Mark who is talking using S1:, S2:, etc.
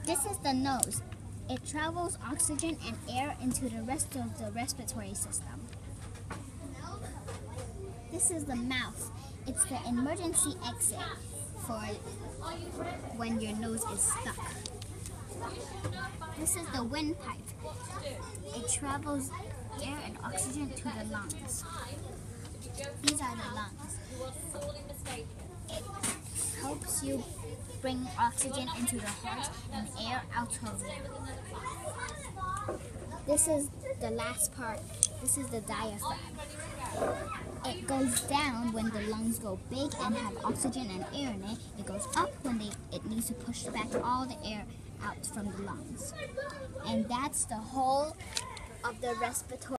S1: This is the nose. It travels oxygen and air into the rest of the respiratory system. This is the mouth. It's the emergency exit for when your nose is stuck. This is the windpipe. It travels air and oxygen to the lungs. These are the lungs. It helps you bring oxygen into the heart and air out of it. This is the last part. This is the diaphragm. It goes down when the lungs go big and have oxygen and air in it. It goes up when it needs to push back all the air out from the lungs. And that's the whole of the respiratory.